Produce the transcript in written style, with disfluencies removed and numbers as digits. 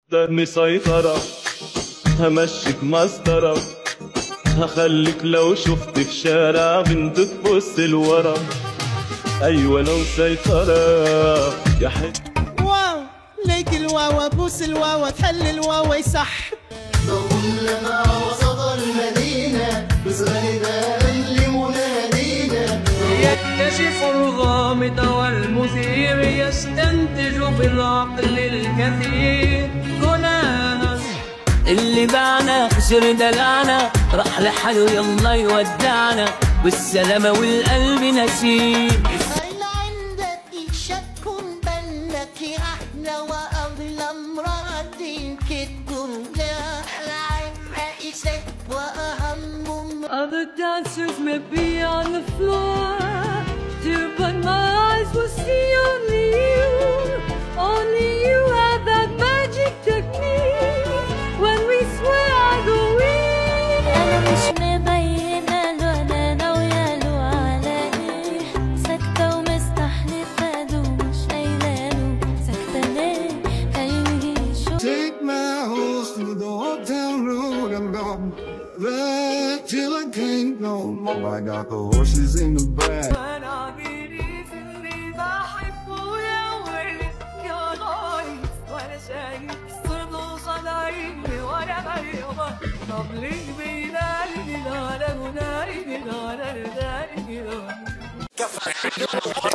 ده مسيطرة، همشيك مسطرة، هخليك لو شفت في شارع بنت تبص لورا. ايوه انا مسيطرة يا حته. واو ليك الواوا بوس الواوا تحل الواوا يصح. كلما وسط المدينة بصغيرها لمنادينا يكتشف الغامض والمثير يستنتج بالعقل الكثير. كناس اللي باعنا خسر دلعنا راح لحاله يلا يودعنا بالسلامة والقلب نسير. هل عندك شك بأنك أحلى وأغلى امرأة في الدنيا؟ رئيسك وأهم. Other dancers may be on the floor, dear, but my eyes will see only you. Only you have that magic technique. When we swear I go in. أنا مش مبينة له أنا ناوية له على إيه. ساكتة ومستحلفة له مش قايلة له ساكتة ليه خليني يشوف. Take my horse through the old town road. I'm gone back till I can't no more. I got the horses in the back. أنا بيدي في اللي بحبه يا ويلي يا غايب وأنا شايف صرت صدايقي وأنا مريضة. طب ليه بينادي نادى ونادي نادى نادى